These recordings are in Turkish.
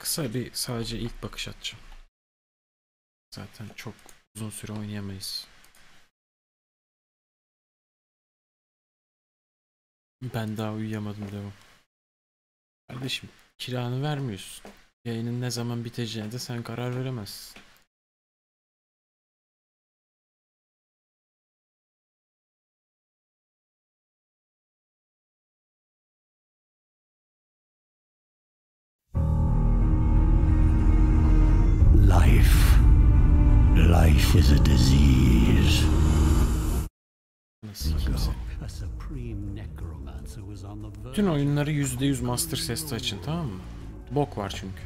Kısa bir sadece ilk bakış atacağım. Zaten çok uzun süre oynayamayız. Ben daha uyuyamadım devam. Kardeşim kiranı vermiyorsun. Yayının ne zaman biteceğine de sen karar veremezsin. Life is a disease. Nasıl kimse? Bütün oyunları %100 Master Ses'te açın, tamam mı? Bok var çünkü.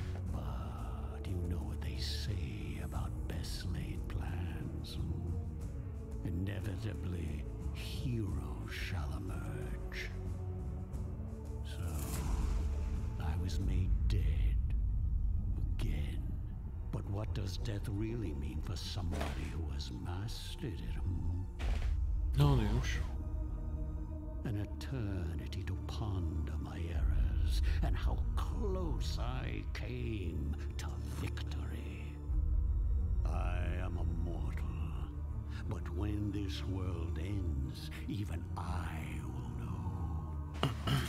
Inevitably, heroes shall emerge. So, I was made dead again. But what does death really mean for somebody who has mastered it? Ne oluyormuş? An eternity to ponder my errors and how close I came to victory. I am a mortal, but when this world ends, even I will know.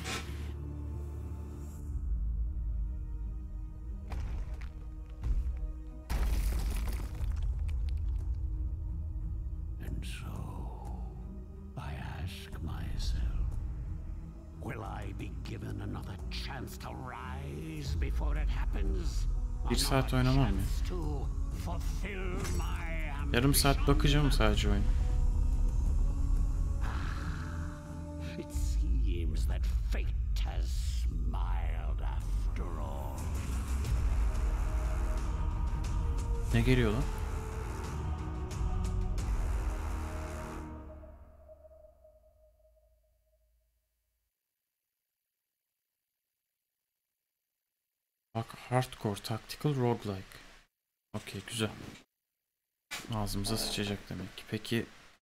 And so, I ask myself, will I be given another chance to rise before it happens? Bir saat oynamam ya. To fulfill my Yarım saat bakacağım sadece oyun. It seems that fate has smiled after all. Ne geliyor lan? Bak, hardcore tactical roguelike. Okey, güzel. Ağzımıza sıçacak demek ki. Peki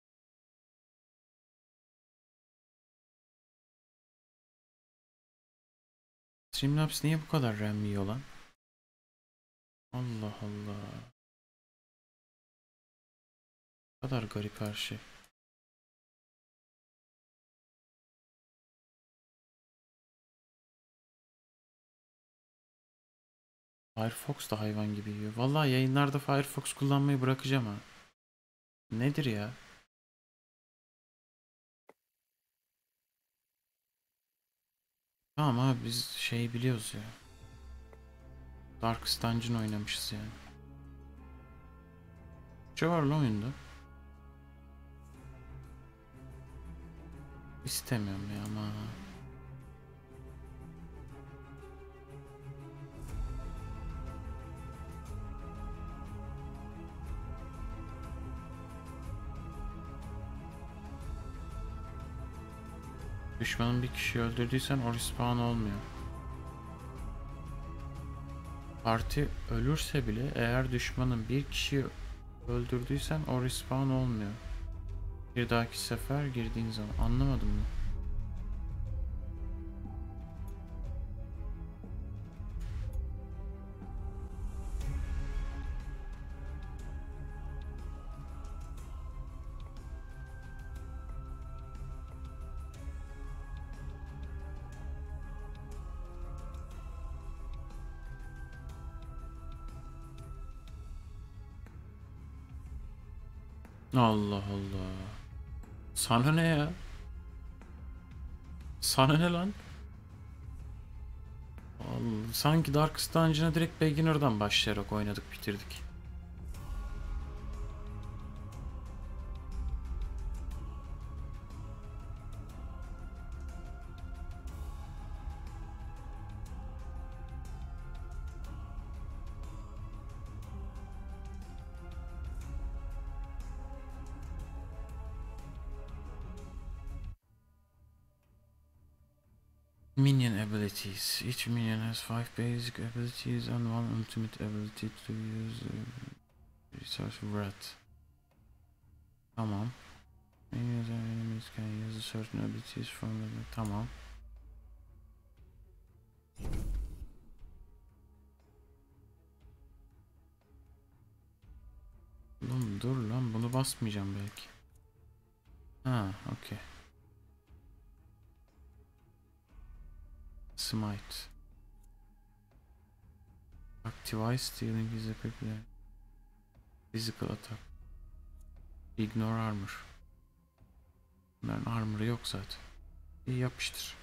Streamlabs niye bu kadar RAM yiyor lan? Allah Allah. Bu kadar garip her şey. Firefox da hayvan gibi yiyor. Vallahi yayınlarda Firefox kullanmayı bırakacağım ha. Nedir ya? Tamam abi, biz şey biliyoruz ya. Darkest Dungeon oynamışız yani. Ne var lan oyunda? İstemiyorum ya ama. Düşmanın bir kişiyi öldürdüysen o respawn olmuyor. Parti ölürse bile eğer düşmanın bir kişiyi öldürdüysen o respawn olmuyor. Bir dahaki sefer girdiğin zaman. Anlamadım mı? Allah Allah. Sana ne ya? Sana ne lan? Allah, sanki Darkest Dungeon'a direkt Beginner'dan başlayarak oynadık, bitirdik. Minion abilities. Each minion has 5 basic abilities and 1 ultimate ability to use resource wrath. Tamam. Minions and enemies can use certain abilities from the... Tamam. dur lan, bunu basmayacağım belki. Ha, okey. Smite. Active stealing is a physical attack. Ignore armor. Bunların armor'ı yok zaten. İyi, yapıştır.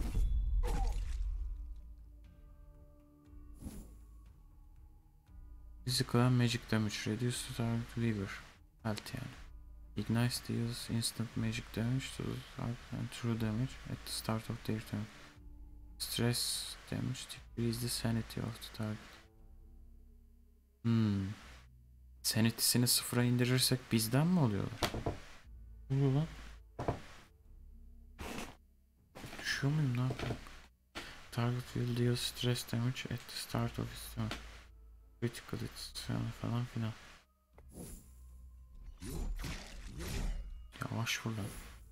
Physical and magic damage reduce to target weaver. Health yani. Ignite deals instant magic damage to the target and true damage at the start of their turn. Stress damage decrease the sanity of the target. Sanity'sini sıfıra indirirsek bizden mi oluyorlar? Ne oluyor lan? Düşüyor muyum, ne yapayım? Target will deal stress damage at the start of its turn. Critical hits falan filan. Yavaş vur lan.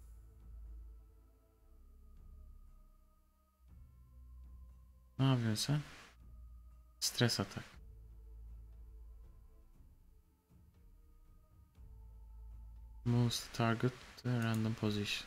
Ne yapıyorsun sen? Stres atak. Moves the target to a random position.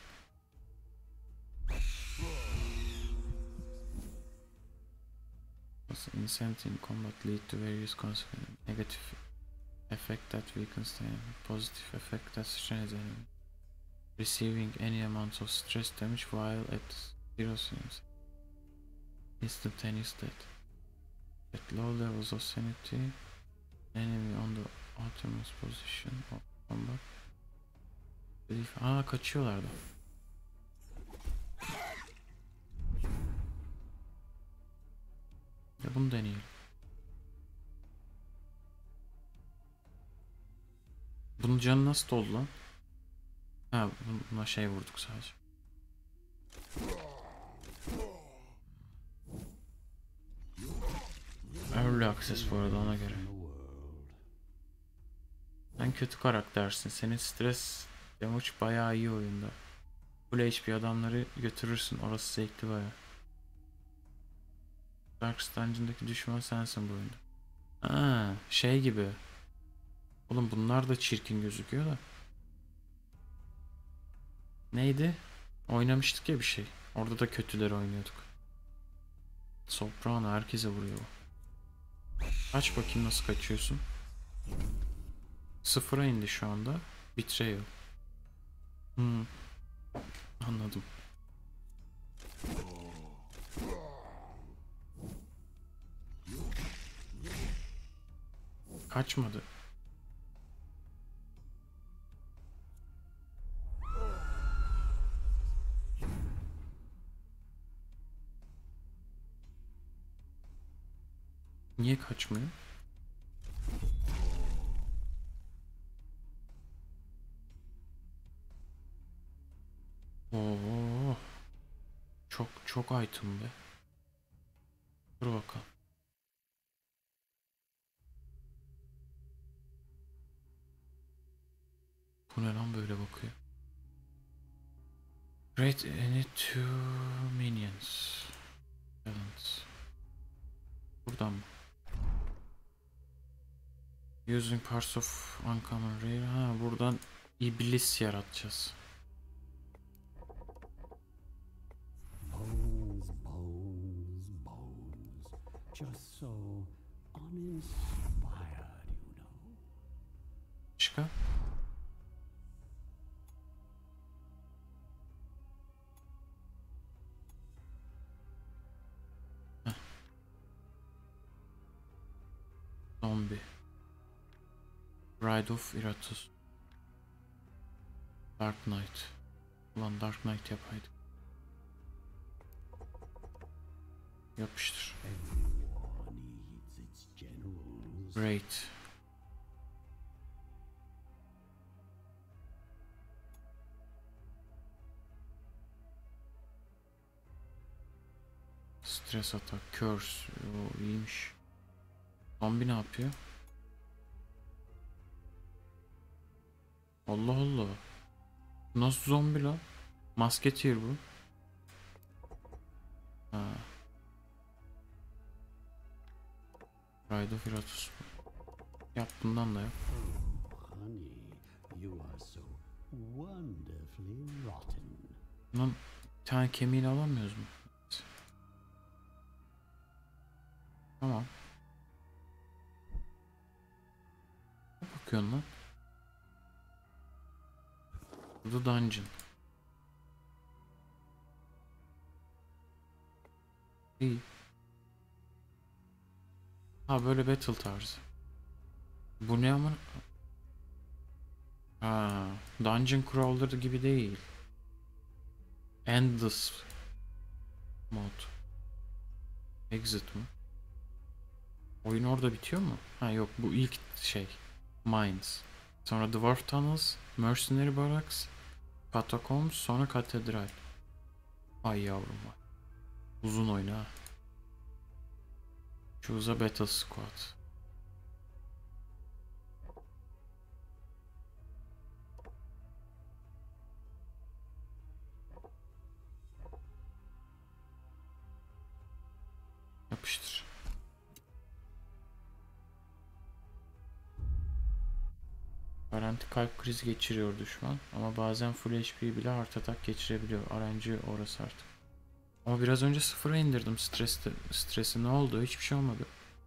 Insanity in combat lead to various consequences. Negative effect that weakens the enemy. Positive effect that strengthens the enemy. Receiving any amount of stress damage while at 0 seems instantaneous death. At low levels of sanity, enemy on the outermost position of combat. Aa, kaçıyorlar da. Ya bunu deneyelim. Bunun canı nasıl doldu lan? Ha, buna şey vurduk sadece. Early access bu arada, ona göre. Sen kötü karaktersin. Senin stres damage bayağı iyi oyunda. Full HP adamları götürürsün. Orası zevkli bayağı. Dark Dungeon'daki düşman sensin bu oyunda. Aa, şey gibi. Oğlum bunlar da çirkin gözüküyor da. Neydi? Oynamıştık ya bir şey. Orada da kötüleri oynuyorduk. Soprano herkese vuruyor. Aç bakayım nasıl kaçıyorsun. Sıfıra indi şu anda. Betrayal. Anladım. Kaçmadı. Niye kaçmıyor? Oo. Çok item be. Dur bakalım. Bu ne lan, böyle bakıyor. Great any two minions. Balance. Buradan mı? Using parts of uncommon rare. Ha, buradan iblis yaratacağız. Bones, bones, bones. Just so uninspired, you know. Başka? Heh. Zombi. Bride of Iratus. Dark Knight. Ulan Dark Knight yapaydık. Yapıştır. Everyone needs its generals. Great. Stres atak, curse. O iyiymiş. Zombi ne yapıyor? Allah Allah. Nasıl zombi lan? Musketeer bu. Ha. Ride of Iratus. Yap, bundan da yap. Honey. Bunun bir tane kemiğini alamıyoruz mu? Tamam. Ne bakıyorsun lan? Burada dungeon. İyi. Ha böyle battle tarzı. Bu ne ama? Ha, Dungeon Crawler gibi değil. Endless mod. Exit mi? Oyun orada bitiyor mu? Ha yok, bu ilk şey. Mines. Sonra Dwarf Tunnels, Mercenary Barracks, Catacombs, sonra Katedral. Ay yavrum vay. Uzun oyun ha. Choose a Battle Squad. Yapıştır. Garanti kalp krizi geçiriyor düşman ama bazen full HP bile heart attack geçirebiliyor. RNG orası artık. Ama biraz önce sıfıra indirdim stresi, ne oldu? Hiçbir şey olmadı.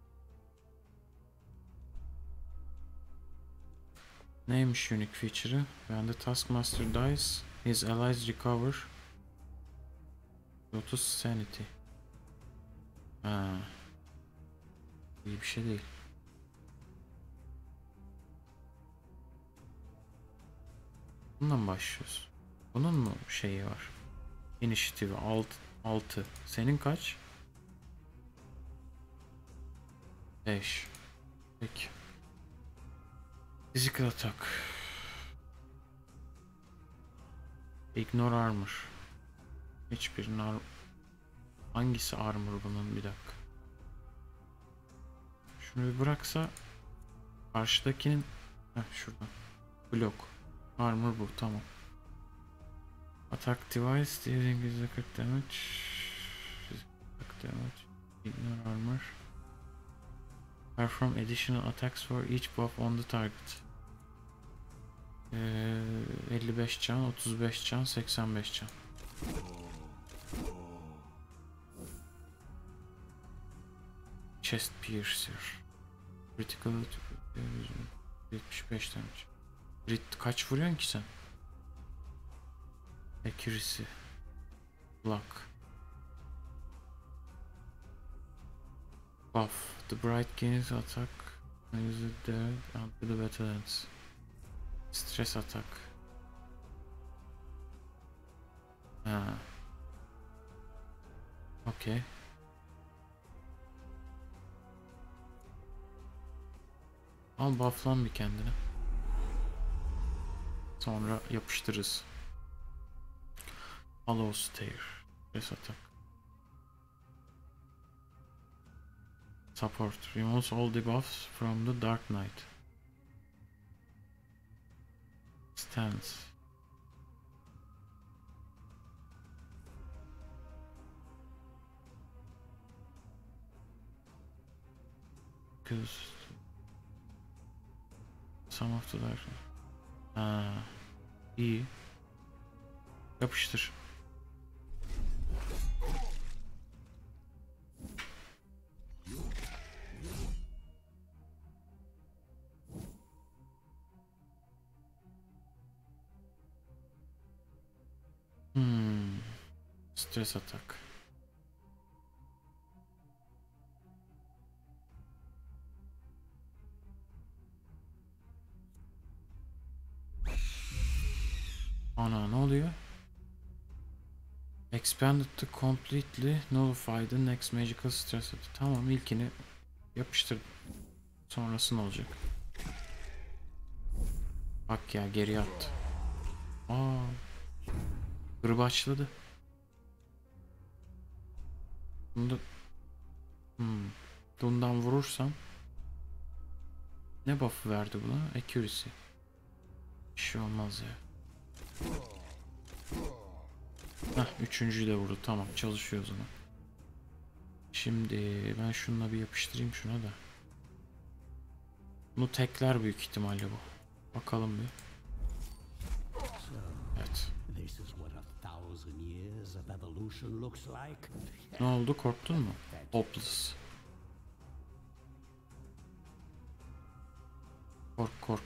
Neymiş unique feature'ı? When the Taskmaster dies, his allies recover 30 sanity. Ha, iyi bir şey değil. Bundan mı başlıyoruz? Bunun mu şeyi var? Initiative 6. Senin kaç? 5. Peki. Physical attack. Ignore armor. Hiçbirinin hangisi armor bunun, bir dakika. Şunu bir bıraksa karşıdakinin şuradan. Blok. Armor bu, tamam. Attack device dealing physical damage. Physical damage. Ignore armor. Perform additional attacks for each buff on the target. 55 can, 35 can, 85 can. Chest piercer. Critical 75 damage. Crit kaç vuruyorsun ki sen? Accuracy. Block. Buff. The bright gains attack. Use it there until the battle ends. Stress attack. Ha. Okay. Al bufflan bir kendine. Sonra yapıştırırız. Hollow Stare. Stress attack. Support. Removes all debuffs from the Dark Knight. Stance. Because some of the Dark Knight. Ha, iyi. Yapıştır. Stres atak. Ana ne oluyor? Expanded to completely nullify the next magical stress attack. Tamam, ilkini yapıştırdım. Sonrası ne olacak? Bak ya, geri attı. Aa, kırbaçladı. Bunda bundan vurursam ne buff'ı verdi buna? Accuracy. Bir şey olmaz ya. Üçüncüyü de vurdu. Tamam, çalışıyor o zaman. Şimdi ben şununla bir yapıştırayım şuna da. Bunu tekler büyük ihtimalle bu. Bakalım bir. Evet. years of evolution looks like. Ne oldu, korktun mu? Hopeless. Kork kork.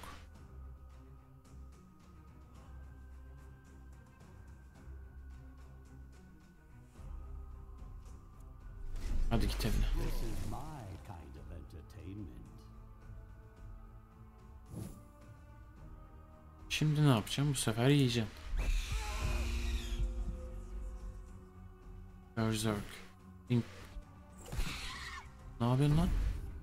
Hadi git evine. This is my kind of entertainment. Şimdi ne yapacağım? Bu sefer yiyeceğim. Berserk. Ne yapıyorsun lan?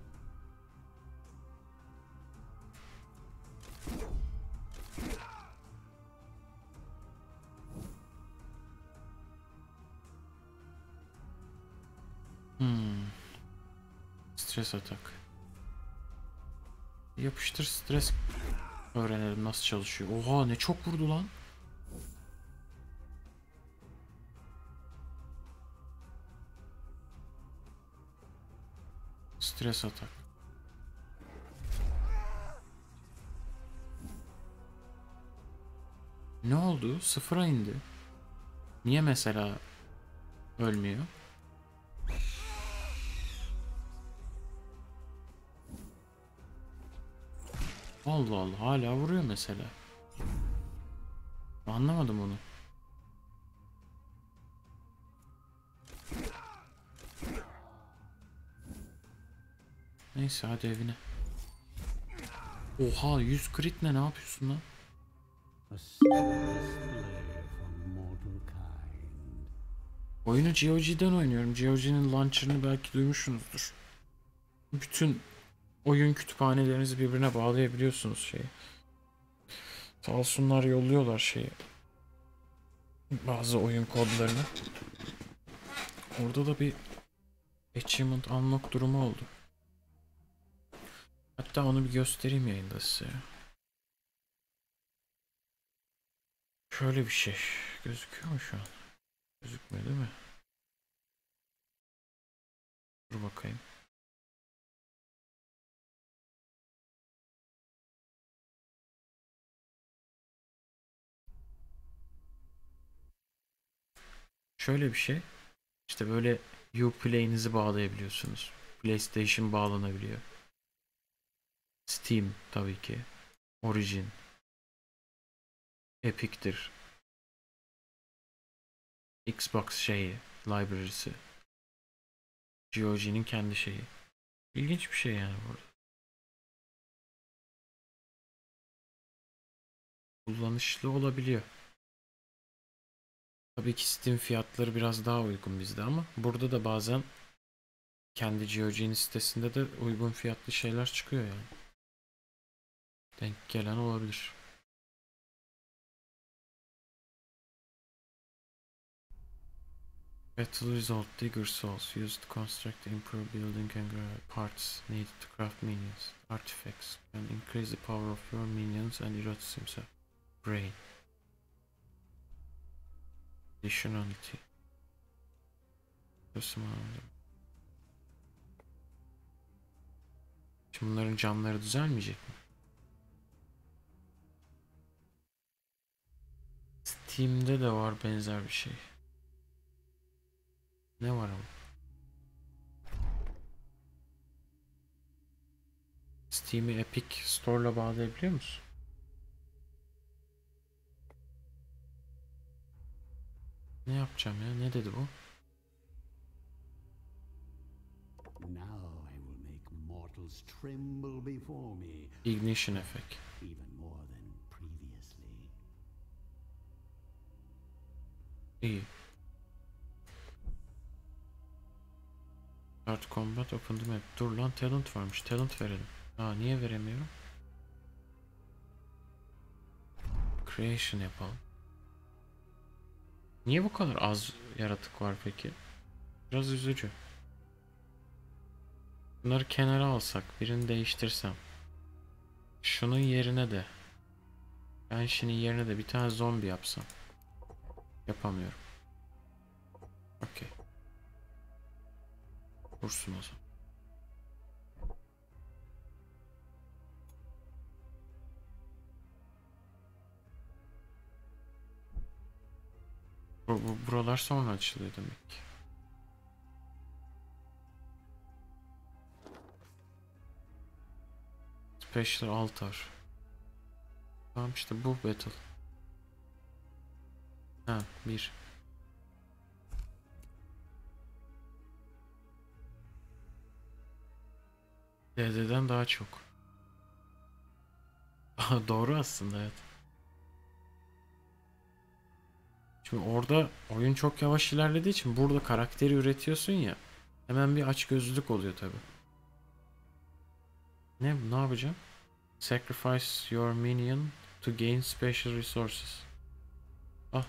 Stres atak. Yapıştır stres. Öğrenelim nasıl çalışıyor. Oha ne çok vurdu lan. Stres atak. Ne oldu? Sıfıra indi. Niye mesela ölmüyor? Allah Allah, hala vuruyor mesela. Anlamadım onu. Neyse hadi evine. Oha 100 crit ne yapıyorsun lan? A display from mortal kind. Oyunu GOG'den oynuyorum. GOG'nin launcher'ını belki duymuşsunuzdur. Bütün oyun kütüphanelerinizi birbirine bağlayabiliyorsunuz şeyi. Sağ olsunlar yolluyorlar şeyi. Bazı oyun kodlarını. Orada da bir achievement unlock durumu oldu. Hatta onu bir göstereyim yayında size. Şöyle bir şey. Gözüküyor mu şu an? Gözükmüyor değil mi? Dur bakayım. Şöyle bir şey. İşte böyle Uplay'inizi bağlayabiliyorsunuz. PlayStation bağlanabiliyor. Steam tabii ki. Origin. Epic'tir. Xbox şeyi, library'si. GOG'nin kendi şeyi. İlginç bir şey yani burada. Kullanışlı olabiliyor. Tabii ki Steam fiyatları biraz daha uygun bizde ama burada da bazen kendi GOG'nin sitesinde de uygun fiyatlı şeyler çıkıyor yani. Denk gelen olabilir. Battle result, Digger Souls used to construct, improve building and parts needed to craft minions. Artifacts can increase the power of your minions and Erotus himself. Brain. Additionality. Şimdi bunların canları düzelmeyecek mi? Steam'de de var benzer bir şey. Ne var ama? Steam'i Epic Store'la bağlayabiliyor musun? Ne yapacağım ya? Ne dedi bu? Now I will make mortals tremble before me, Ignition effect. even more than previously. İyi. Start combat open the map. Dur lan talent varmış. Talent verelim. Aa niye veremiyorum? Creation yapalım. Niye bu kadar az yaratık var peki? Biraz üzücü. Bunları kenara alsak, birini değiştirsem. Şunun yerine de. Ben şunun yerine de bir tane zombi yapsam. Yapamıyorum. Okey. Vursun o zaman. Buralar sonra açılıyor demek ki. Special Altar. Tamam işte bu battle. Ha bir. DD'den daha çok. Doğru aslında, evet. Şimdi orada oyun çok yavaş ilerlediği için burada karakteri üretiyorsun ya. Hemen bir açgözlülük oluyor tabi. Ne yapacağım? Sacrifice your minion to gain special resources. Ah.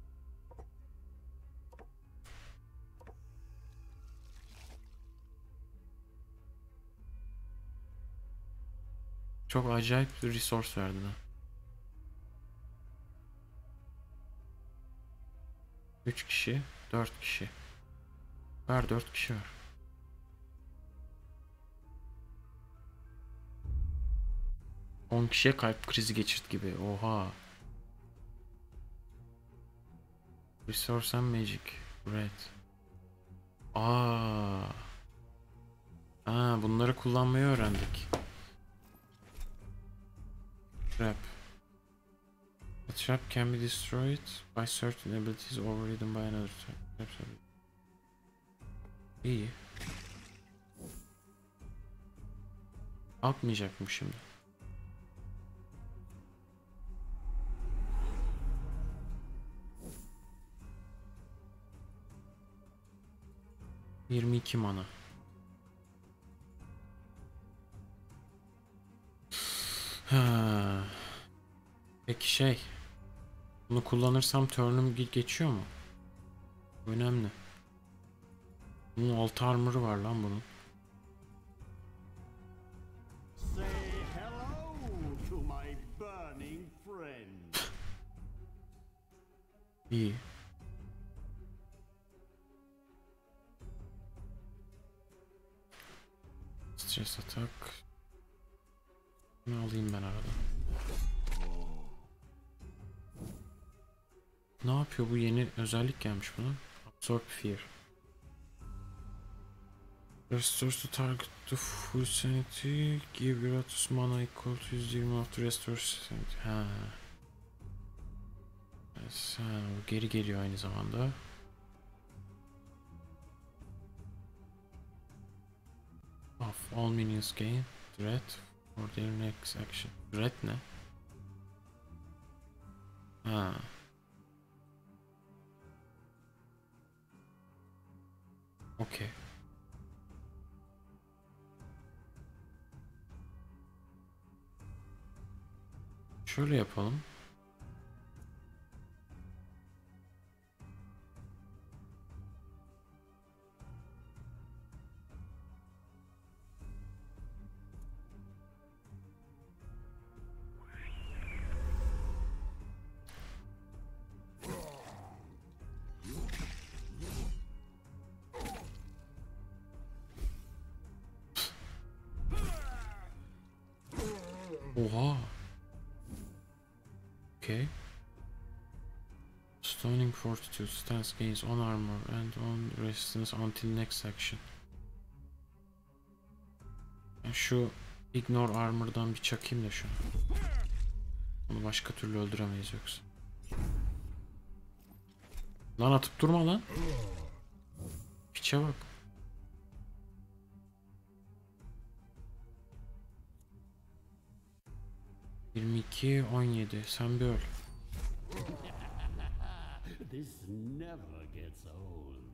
Çok acayip bir resource verdin ha. 3 kişi, 4 kişi. Ver 4 kişi var. On kişiye kalp krizi geçirt gibi. Oha. Resource and Magic. Red. Aa. Bunları kullanmayı öğrendik. Trap. A trap can be destroyed by certain abilities overridden by another trap. İyi. Atmayacak mı şimdi? ...22 mana. Ha. Peki bunu kullanırsam turn'um geçiyor mu? Önemli. Bunun 6 armor'ı var lan bunun. İyi. Stres atak. Bunu alayım ben arada. Ne yapıyor bu, yeni özellik gelmiş buna? Absorb Fear. Restores the target to full sanity. Give Gratus mana equal to 120 after restore sanity. Ha. O geri geliyor aynı zamanda. Of all minions gain dread for their next action. Dread ne? Ha. Okay. Şöyle yapalım. Oha. Okay. Stoning Fortitude stance gains on armor and on resistance until next action. Ben şu ignore armor'dan bir çakayım da şunu. Onu başka türlü öldüremeyiz yoksa. Lan atıp durma lan. Piçe bak. ...22, 17. Sen bir öl. This never gets old.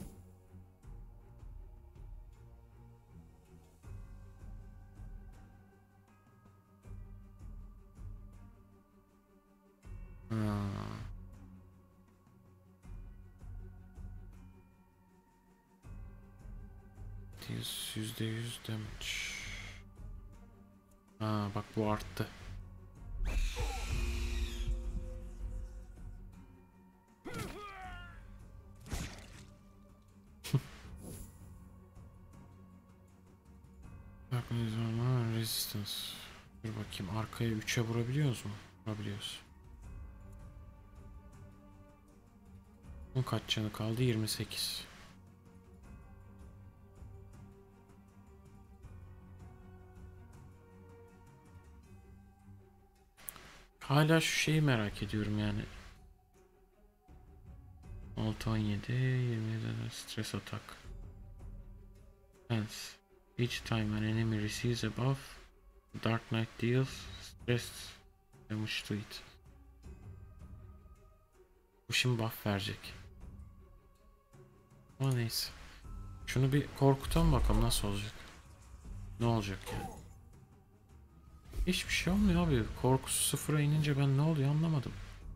%100 damage. Bak bu arttı. Bak ne zaman resistance. Dur bakayım, arkaya 3'e vurabiliyoruz mu? Vurabiliyoruz. Kaç canı kaldı? 28. Hala şu şeyi merak ediyorum yani. 6, 17, 27 stres atak. Hence, each time an enemy receives a buff, Dark Knight deals stress damage to it. Bu şimdi buff verecek. Ama neyse. Şunu bir korkutalım bakalım nasıl olacak. Ne olacak yani. Hiçbir şey olmuyor abi. Korkusu sıfıra inince ben ne oluyor anlamadım.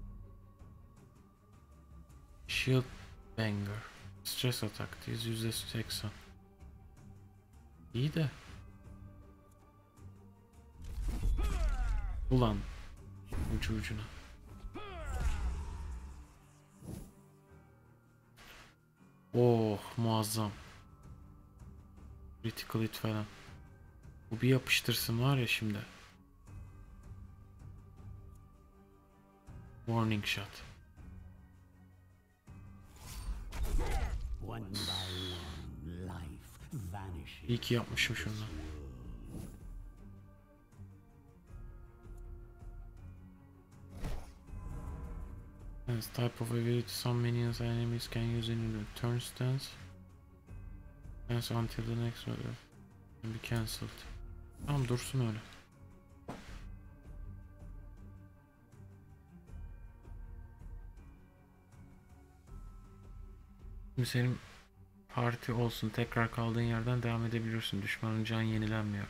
Shield Banger. Stres ataktayız %80. İyi de. Ulan. Ucu ucuna. Oh muazzam. Critical hit falan. Bu bir yapıştırsın var ya şimdi. Warning shot. İyi ki yapmışım şunu. As type of ability some minions and enemies can use in a turn stance. Stance until the next order can be cancelled. Tamam dursun öyle. Şimdi senin parti olsun, tekrar kaldığın yerden devam edebilirsin. Düşmanın can yenilenmiyor.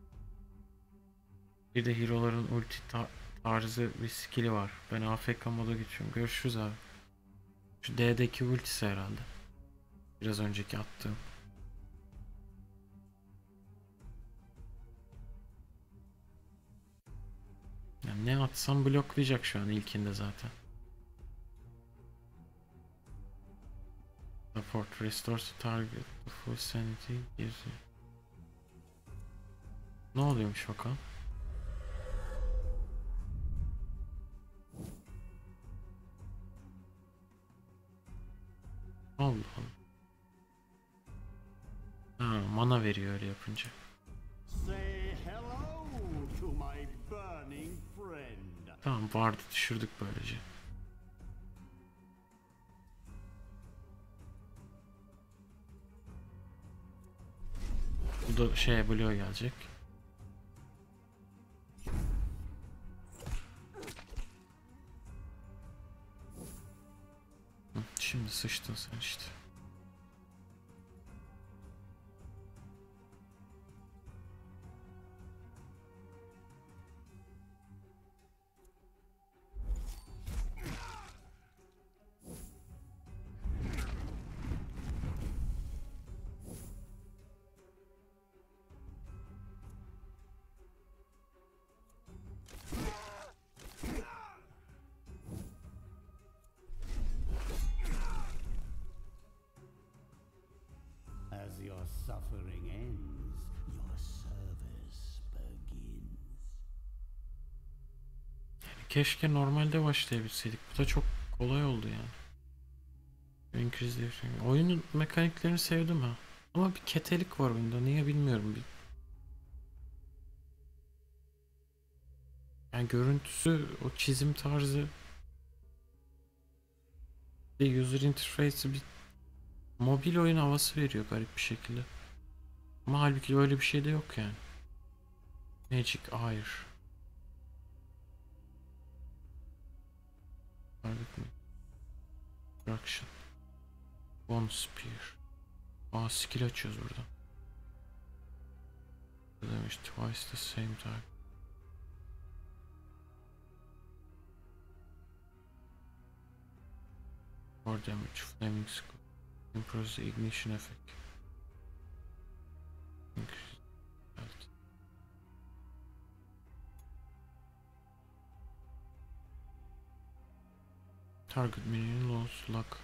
Bir de hero'ların ulti tarzı bir skill'i var. Ben AFK moda geçiyorum. Görüşürüz abi. Şu D'deki ultisi herhalde. Biraz önceki attığım. Yani ne atsam bloklayacak şu an ilkinde zaten. Support restores target full sanity gives you. Ne oluyormuş bakalım? Allah Allah. Ha, mana veriyor öyle yapınca. Tamam vardı düşürdük böylece. Bu da Blue gelecek. Şimdi sıçtın sen işte. As your suffering ends, your service begins. Keşke normalde başlayabilseydik. Bu da çok kolay oldu yani. Increase the... Oyunun mekaniklerini sevdim ha. Ama bir ketelik var oyunda. Niye bilmiyorum. Yani görüntüsü, o çizim tarzı, user interface'i bir mobil oyun havası veriyor garip bir şekilde. Ama halbuki öyle bir şey de yok yani. Magic Eye. Target mi? Destruction. Bone Spear. Aa skill açıyoruz burada. Demiş twice the same time. More damage. Flaming scope. Improves the ignition effect. Increase health. Target minion loses luck.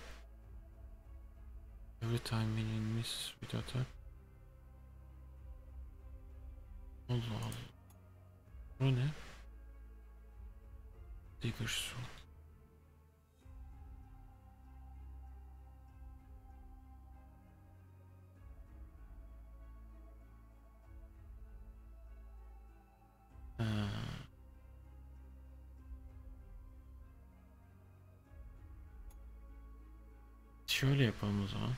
Every time minion miss with attack. Allah Allah. Bu ne? Digger's Sword. Şöyle yapalım o zaman.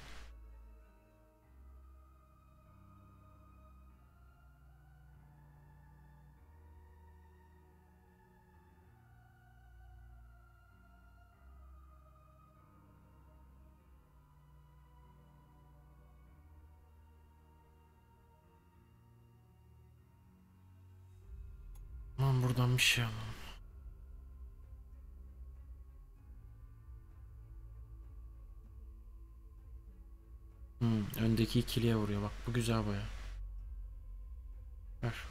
Aman buradan bir şey alalım. Öndeki ikiliye vuruyor. Bak bu güzel baya. Ver.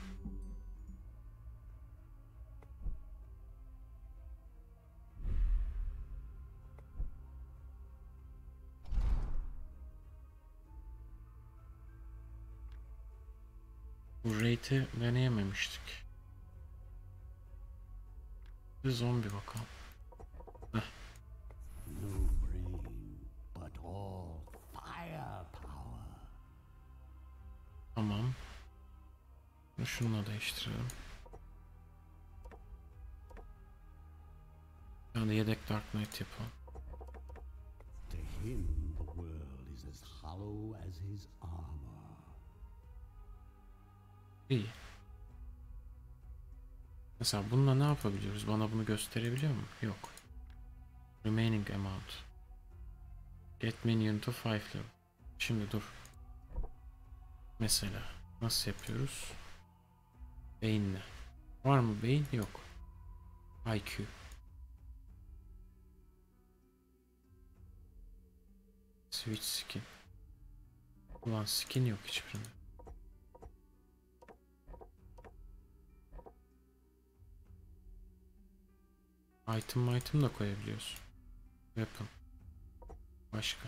Bu raid'i deneyememiştik. Bir zombi bakalım. Heh. No brain, but all firepower. Tamam. Şununla değiştirelim. Yani yedek Dark Knight yapalım. To him, the world is as hollow as his armor. İyi. Mesela bununla ne yapabiliyoruz? Bana bunu gösterebiliyor mu? Yok. Remaining amount. Get minion to 5 level. Şimdi dur. Mesela nasıl yapıyoruz? Beyinle. Var mı beyin? Yok. IQ. Switch skin. Ulan skin yok hiçbirinde. Item da koyabiliyorsun. Weapon. Başka.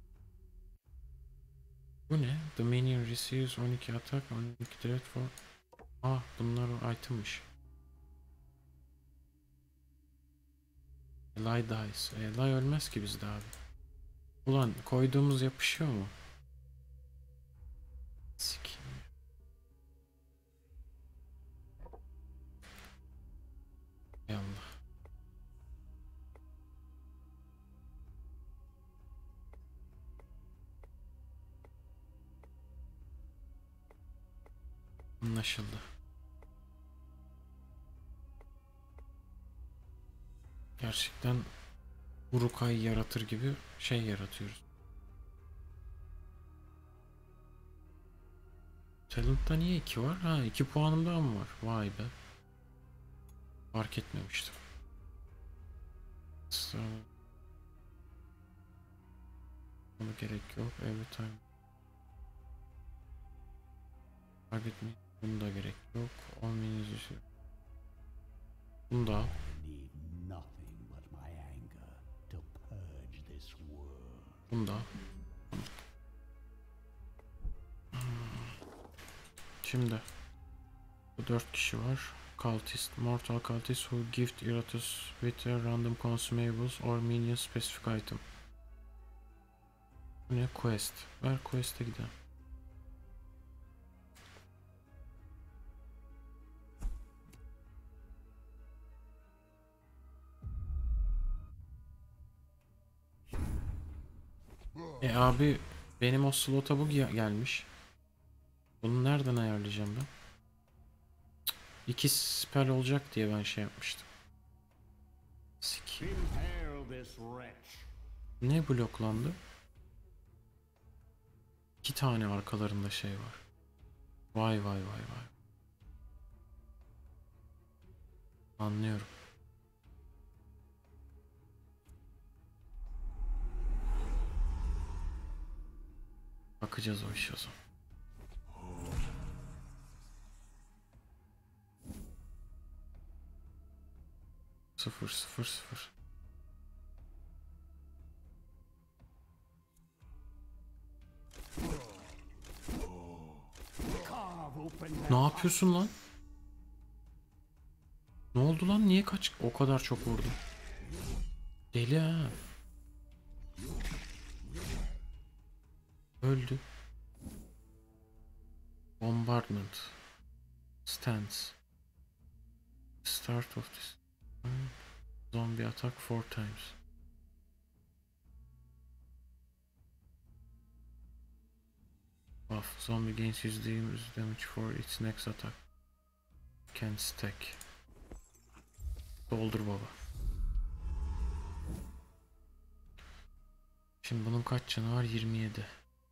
Bu ne? The minion receives 12 attack, 12 threat for... Ah bunlar o itemmiş. Eli dies. Eli ölmez ki bizde abi. Ulan koyduğumuz yapışıyor mu? Sikeyim. Ey Allah. Anlaşıldı. Gerçekten Urukay yaratır gibi şey yaratıyoruz. Talent'ta niye 2 var? Ha 2 puanım daha mı var? Vay be. Fark etmemiştim. Buna gerek yok. Every time. Target me. Bunda gerek yok. 10 minutes. Bunda. I need nothing but my anger to purge this world. Bunda. Şimdi bu 4 kişi var. Cultist, mortal cultist who gift Iratus with a random consumables or minion specific item. Bu ne? Quest. Ver quest'e gidelim. Abi benim o slota bu gelmiş. Bunu nereden ayarlayacağım ben? 2 spell olacak diye ben şey yapmıştım. Sikeyim. Ne bloklandı? 2 tane arkalarında şey var. Vay vay vay vay. Anlıyorum. Bakacağız o işe o zaman. Sıfır sıfır sıfır. Ne yapıyorsun lan? Ne oldu lan? Niye kaç o kadar çok vurdu? Deli ha. Öldü. Bombardment. Stance. Start of this. Zombie attack 4 times. Buff. Zombie gains %20 damage for its next attack. Can stack. Doldur baba. Şimdi bunun kaç canı var? 27.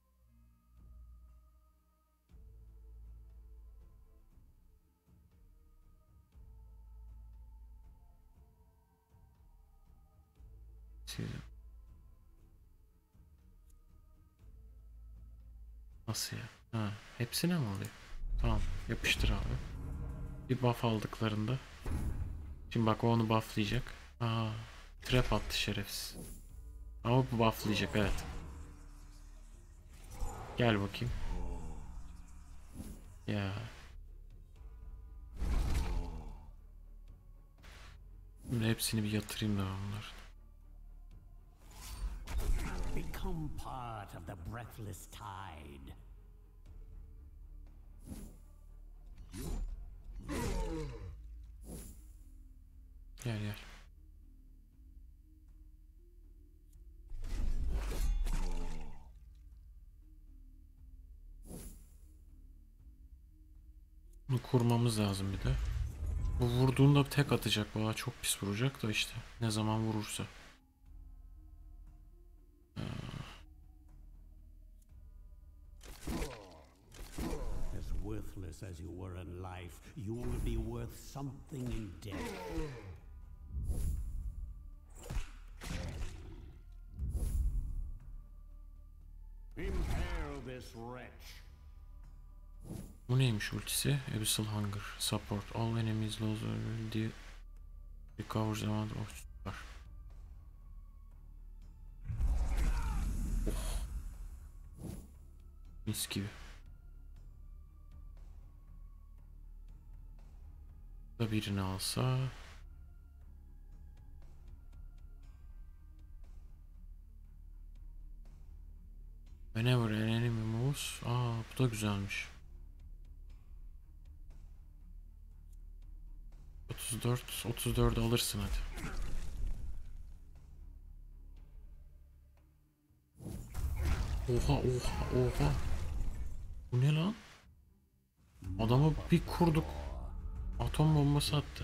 Nasıl ya? Ha, hepsine mi oluyor? Tamam, yapıştır abi. Bir buff aldıklarında. Şimdi bak o onu bufflayacak. Aa, trap attı şerefsiz. Ama bu bufflayacak, evet. Gel bakayım. Ya. Şimdi hepsini bir yatırayım da bunlar. Become part of the breathless tide. Gel gel. Bunu kurmamız lazım bir de. Bu vurduğunda tek atacak. Bana çok pis vuracak da işte. Ne zaman vurursa. As worthless as you were in life, you will be worth something in death. Impale this wretch. Bu neymiş ultisi? Abyssal Hunger. Support. All enemies lose diye recovers amount of süper. Oh. Mis gibi. Da birini alsa. Whenever an enemy moves. Aa, bu da güzelmiş. 34 alırsın hadi. Oha oha oha. Bu ne lan? Adamı bir kurduk. Atom bombası attı.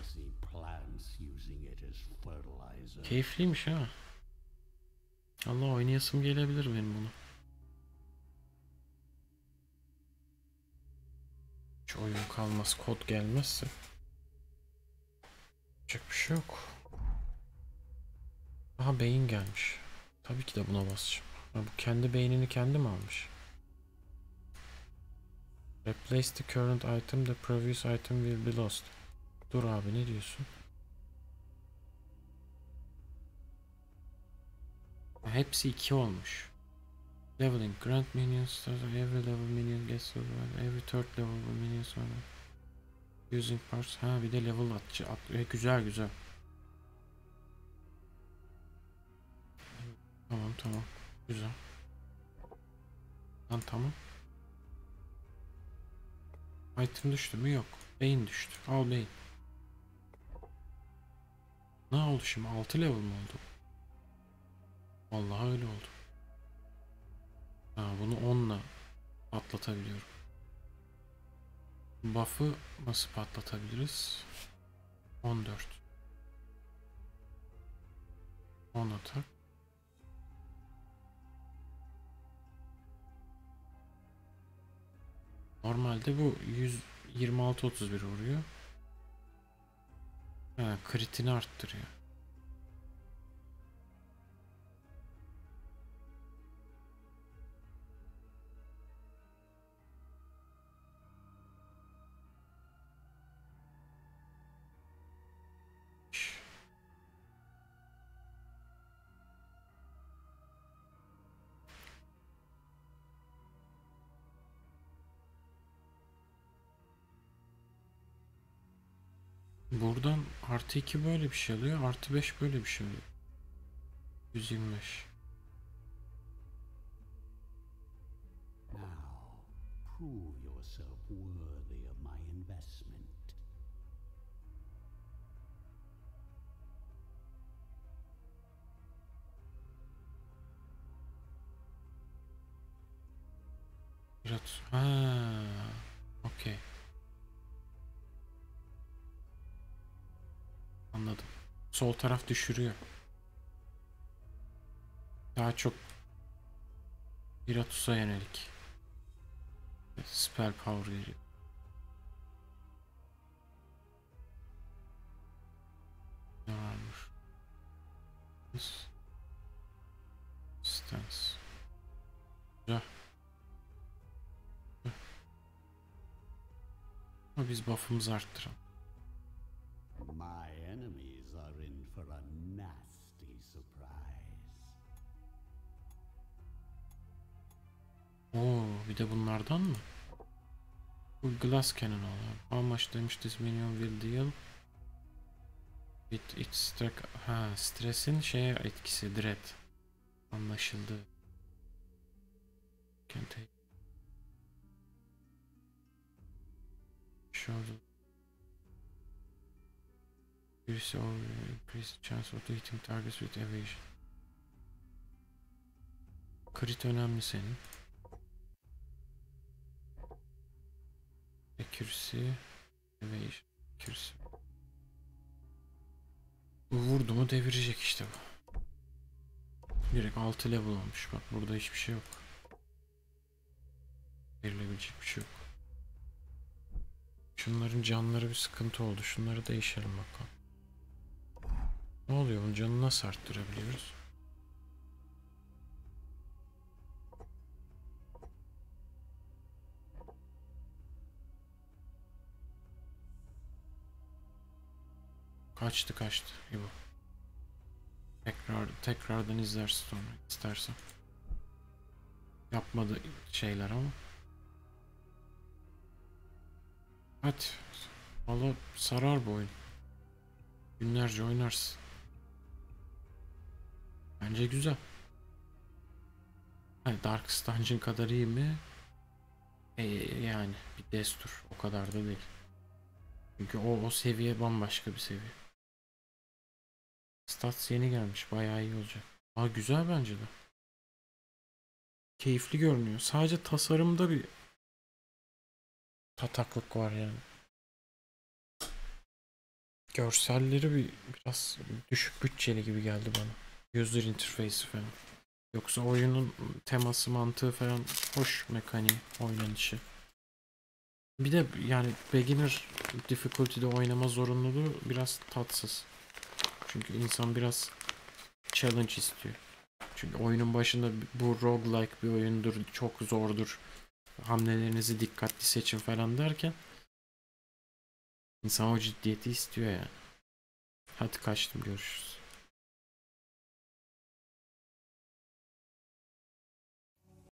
Keyifliymiş ha. Allah, oynayasım gelebilir benim bunu. Hiç oyun kalmaz, kod gelmezse. Yapacak bir şey yok. Aha, beyin gelmiş. Tabii ki de buna basacağım. Ha, bu kendi beynini kendi mi almış? Replace the current item, the previous item will be lost. Dur abi, ne diyorsun? Hepsi 2 olmuş. Leveling. Grant minions. Every level minion gets every third level minions. Using parts. Ha, bir de level atçı. Güzel güzel. Tamam tamam. Güzel. Lan tamam. Item düştü mü? Yok. Beyin düştü. Al beyin. Ne oldu şimdi? 6 level mi oldu? Vallahi öyle oldu. Ha, bunu 10'la patlatabiliyorum. Buff'ı nasıl patlatabiliriz? 14. 10 atak. Normalde bu 126-31 vuruyor. Ha, kritini arttırıyor. Buradan artı 2 böyle bir şey alıyor. Artı 5 böyle bir şey alıyor. 125. Now, prove yourself worthy of my investment. Biraz. Ha, okey. Anladım. Sol taraf düşürüyor. Daha çok Piratus'a yönelik. Spell power veriyor. Ne varmış? Stance. Güzel. Ama biz buff'ımızı arttıralım. My enemies are in for a nasty surprise. Oo, bir de bunlardan mı? Bu glass cannon olan. How much damage this minion will deal? Its stresin şeye etkisi dread. Anlaşıldı. Can take. Shows. Increase chance of hitting targets with evasion. Crit önemli senin. Accuracy. Evasion. Accuracy. Bu vurdu mu devirecek işte bu. Direkt 6 level olmuş. Bak burada hiçbir şey yok. Verilebilecek bir şey yok. Şunların canları bir sıkıntı oldu. Şunları değişelim bakalım. Ne oluyor? Bunun canını nasıl arttırabiliyoruz? Kaçtı. İyi bu. Tekrardan izlersin sonra istersen. Yapmadı şeyler ama. Hadi. Valla sarar bu oyun. Günlerce oynarsın. Bence güzel. Hani Dark Dungeon kadar iyi mi? Yani bir destur. O kadar da değil. Çünkü o seviye bambaşka bir seviye. Stats yeni gelmiş. Bayağı iyi olacak. Aa, güzel bence de. Keyifli görünüyor. Sadece tasarımda bir tataklık var yani. Görselleri biraz düşük bütçeli gibi geldi bana. User interface'i falan. Yoksa oyunun teması, mantığı falan hoş, mekaniği, oynanışı. Bir de yani beginner difficulty'de oynama zorunluluğu biraz tatsız. Çünkü insan biraz challenge istiyor. Çünkü oyunun başında bu roguelike bir oyundur, çok zordur, hamlelerinizi dikkatli seçin falan derken insan o ciddiyeti istiyor yani. Hadi kaçtım, görüşürüz.